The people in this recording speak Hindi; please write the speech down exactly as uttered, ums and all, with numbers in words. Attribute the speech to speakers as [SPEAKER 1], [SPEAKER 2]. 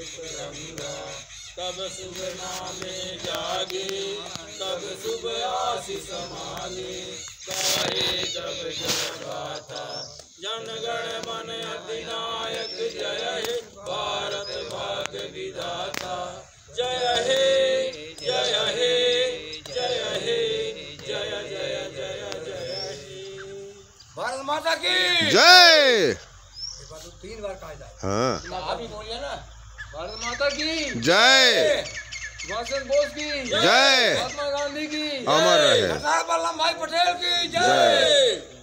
[SPEAKER 1] तब शुभ नामे जागे, तब शुभ आशीष मांगे। गाहे जब जय गाथा, जन गण मन अधिनायक। जय हे भारत भाग्य विधाता। जय हे जय हे जय हे जय जय जय जय हे।
[SPEAKER 2] भारत माता की
[SPEAKER 3] जय।
[SPEAKER 2] तो तीन बार कहा जाए।
[SPEAKER 3] हाँ
[SPEAKER 2] आप ही बोलिए ना। भारत माता की
[SPEAKER 3] जय।
[SPEAKER 2] सुभाष चंद्र बोस की
[SPEAKER 3] जय।
[SPEAKER 2] महात्मा गांधी की
[SPEAKER 3] अमर रहे।
[SPEAKER 2] सरदार वल्लभ भाई पटेल की
[SPEAKER 3] जय।
[SPEAKER 2] जय।